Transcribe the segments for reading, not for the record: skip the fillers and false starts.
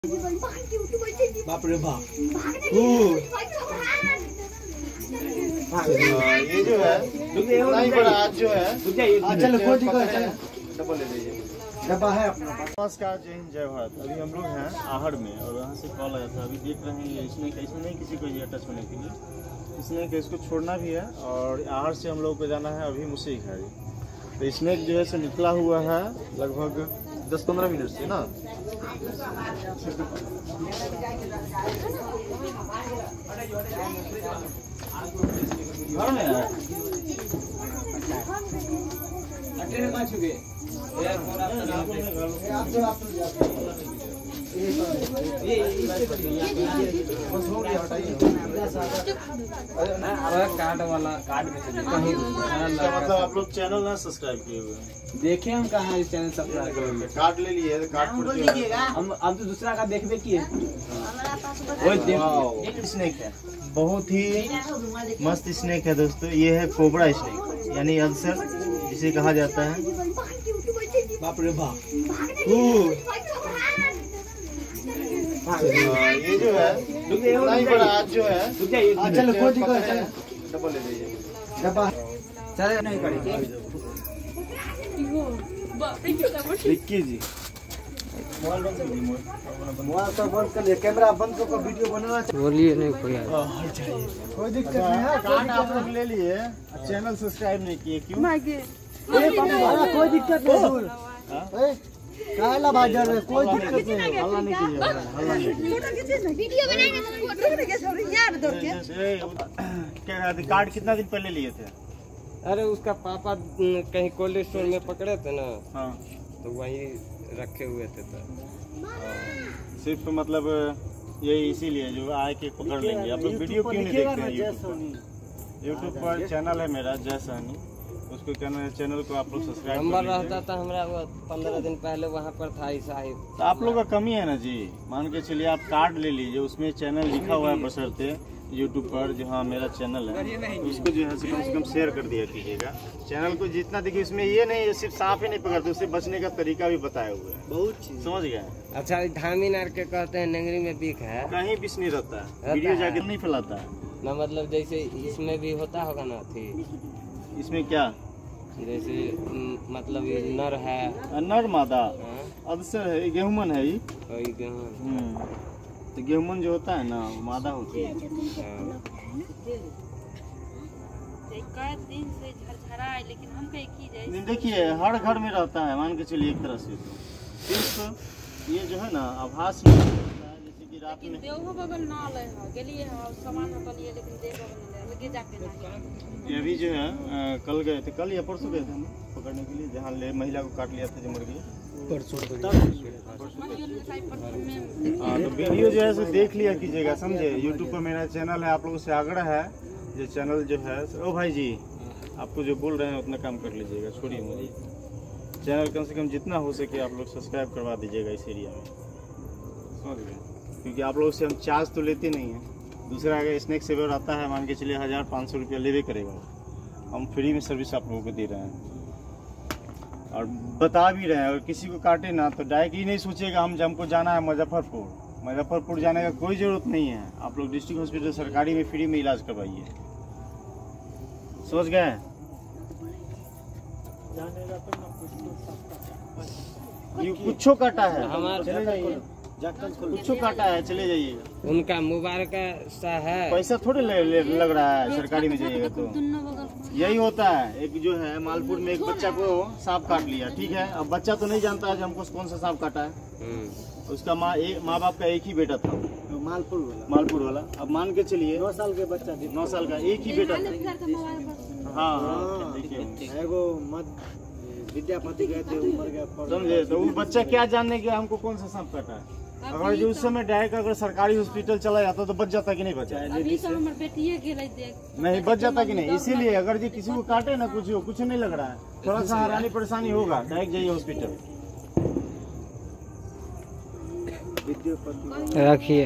बाप रे बाप। ये जो है नहीं बड़ा आज जो है चलो कोई दिक्कत है, डब्बा ले लीजिए, डब्बा है अपना पास। नमस्कार, जय हिंद जय भारत। अभी हम लोग हैं आहड़ में और यहाँ से कॉल आया था। अभी देख रहे हैं इसमें नहीं किसी को ये टच होने के लिए इसने कि इसको छोड़ना भी है और आहड़ से हम लोग को जाना है अभी मुझसे खाई। तो स्नैक जो है से निकला हुआ है लगभग 10-15 मिनट से ना। घर में है कार्ड वाला कार्ड में से कहीं मतलब आप लोग चैनल ना सब्सक्राइब किए हुए हैं। देखे हम कहाँ इस चैनल सब्सक्राइब करेंगे। कार्ड ले लिए कार्ड हम तो दूसरा का देखबे किए। एक स्नैक है, बहुत ही मस्त स्नैक है दोस्तों। ये है कोबरा स्नैक यानी अल्सर जिसे कहा जाता है। बाप रे बाप। ये जो है नहीं बड़ा आज जो है चलो कोई दिक्कत है, डब्बा ले लीजिए, डब्बा चले नहीं करेंगे। विक्की जी मोबाइल सब बंद कर लिए, कैमरा बंद कर वीडियो बनाना। बोलिए नहीं कोई दिक्कत नहीं है। कार्ड आप लोग ले लिए, चैनल सब्सक्राइब नहीं किए क्यों? कोई दिक्कत नहीं, काला बाजार में कोई दिक्कत नहीं। हल्ला नहीं कीजिए, हल्ला नहीं कीजिए। कार्ड कितना दिन पहले लिए थे? अरे उसका पापा कहीं कोल्ड स्टोर में पकड़े थे ना, हाँ तो वहीं रखे हुए थे। तो सिर्फ मतलब ये इसीलिए जो आए के पकड़ लेंगे। आप लोग वीडियो क्यों नहीं देखते हैं? यूट्यूब पर चैनल है मेरा जय सहनी, उसको चैनल को आप लोग सब्सक्राइब नंबर रहता था हमारा, वो 15 दिन पहले वहाँ पर था ईसा ही। तो आप लोग का कमी है ना जी। मान के चलिए आप कार्ड ले लीजिए, उसमें चैनल लिखा हुआ है बशर्ते यूट्यूब पर जो हाँ मेरा चैनल है, उसको जो है कम से कम शेयर कर दिया कीजिएगा। चैनल को जितना देखिए उसमें ये नहीं सिर्फ सांप ही नहीं पकड़ते, उससे बचने का तरीका भी बताया हुआ है, बहुत समझ गए। अच्छा, धामी नार के कहते हैं नेंगरी में बीक है, कहीं विष नहीं रहता है, वीडियो जाके नहीं फैलाता है ना। मतलब जैसे इसमें भी होता होगा ना थी, इसमें क्या जैसे मतलब ये नर है, नर मादा अवसर है, गेहूमन है ये। तो गेहूमन जो होता है ना मादा होती है। देखिए हर घर में रहता है, मान के चलिए एक तरह से। तो सिर्फ ये जो है ना आभास नहीं होता है, जैसे कि रात में ये अभी जो है कल गए थे, कल या परसों गए थे हम पकड़ने के लिए, जहाँ महिला को काट लिया था जो मर गई परसों। हाँ, तो वीडियो जो है सो देख लिया कीजिएगा, समझे। यूट्यूब पर मेरा चैनल है, आप लोगों से आग्रह है ये चैनल जो है। ओ भाई जी, आपको जो बोल रहे हैं उतना काम कर लीजिएगा, छोड़िए मुझे। चैनल कम से कम जितना हो सके आप लोग सब्सक्राइब करवा दीजिएगा इस एरिया में, समझ गए। क्योंकि आप लोगों से हम चार्ज तो लेते नहीं हैं। दूसरा अगर स्नैक सेवर आता है, मान के चलिए 1000-500 रुपया लेवे करेगा, हम फ्री में सर्विस आप लोगों को दे रहे हैं और बता भी रहे हैं। और किसी को काटे ना तो डायरेक्ट ही नहीं सोचेगा हमको जाना है मुजफ्फरपुर जाने का कोई ज़रूरत नहीं है। आप लोग डिस्ट्रिक्ट हॉस्पिटल सरकारी में फ्री में इलाज करवाइए, समझ गए। ये कुछो काटा है, चले जाइए, कुछो काटा है चले जाइएगा। उनका मुबारक सा है, पैसा थोड़े लग रहा है सरकारी में जाइएगा तो। यही होता है। एक जो है मालपुर में एक बच्चा को सांप काट लिया, ठीक है। अब बच्चा तो नहीं जानता है हमको कौन सा सांप काटा है। उसका माँ बाप का एक ही बेटा था, मालपुर वाला। अब मान के चलिए 9 साल के बच्चा, 9 साल का एक ही बेटा था। हाँ देखिए विद्यापति गए थे, उमर गया, समझे। तो वो बच्चा क्या जानने गया हमको कौन सा सांप काटा है। अगर जो उस समय डायरेक्ट अगर सरकारी हॉस्पिटल चला जाता तो बच जाता कि नहीं बचा? नहीं बच जाता कि नहीं। इसीलिए अगर जी किसी को काटे ना कुछ नहीं लग रहा है, थोड़ा सा हैरानी परेशानी होगा, डायरेक्ट जाइए हॉस्पिटल। रखिए।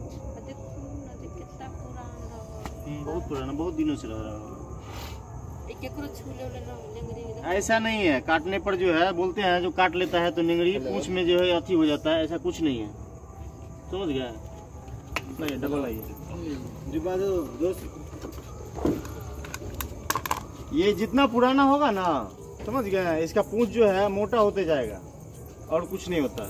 बहुत पुराना, बहुत दिनों से लग रहा है। ऐसा नहीं है, काटने पर जो है बोलते हैं जो काट लेता है तो निंगड़ी पूंछ में जो है अथी हो जाता है, ऐसा कुछ नहीं है, समझ गया? इतना ही डबल आई ये जितना पुराना होगा ना, समझ गया, इसका पूंछ जो है मोटा होते जाएगा और कुछ नहीं होता।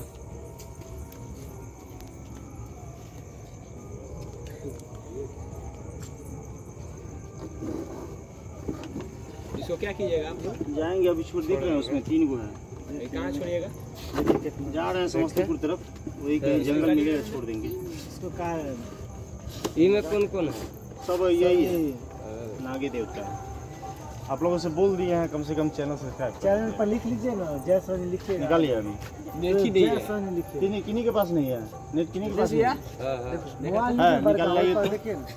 इसको क्या कीजिएगा आप लोग? जाएंगे अभी, छोड़ देख रहे हैं उसमें 3 गो है। कहाँ छोड़िएगा? जा रहे हैं समस्तीपुर तरफ, वही कहीं जंगल मिलेगा छोड़ देंगे। इसको कहा है इनमें कौन कौन है? सब यही है, नागे देवता। आप लोगों से बोल दिए हैं, कम से कम चैनल सब्सक्राइब चैनल पर लिख लीजिए ना, जय सोनी लिखिए। निकालिए अभी, जय सोनी लिखिए। किन्हीं के पास नहीं है नेट, किन्हीं के पास नहीं है। मोबाइल है, नंबर निकाल लाइए तो। देखिए ना।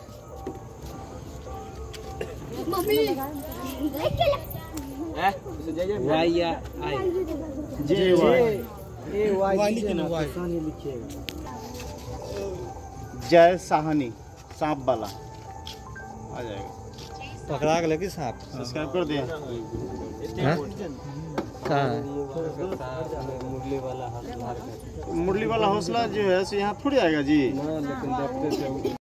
सोनी लिखिएगा। जय साहनी, सांप वाला आ जाएगा। पकड़ा के लेके सांप सब्सक्राइब कर दें। मुरली वाला हौसला जो है सो यहाँ थोड़ी आएगा जी। लेकिन देखते